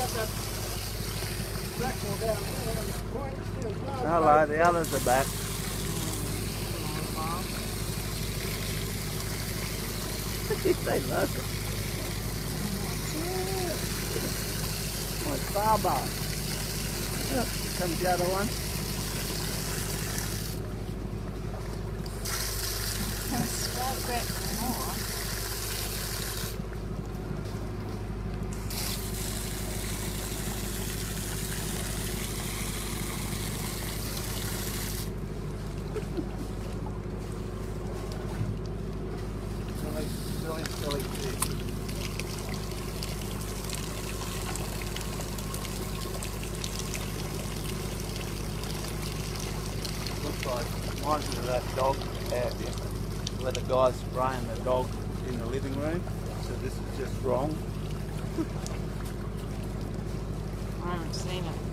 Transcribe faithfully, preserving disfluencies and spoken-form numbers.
Hello, the others are back. They love it. Oh, it's Barbo. Look, here comes the other one. Silly, silly fish. Looks like reminds me of that dog out here, where the guy's spraying the dog in the living room. So this is just wrong. I haven't seen it.